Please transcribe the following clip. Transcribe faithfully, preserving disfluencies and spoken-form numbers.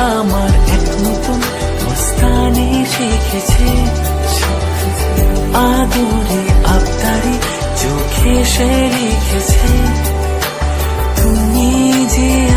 আমার এক নতুন মস্তানি শিখেছে, আদরে আবদারে চোখে সে লিখেছে, তুমি যে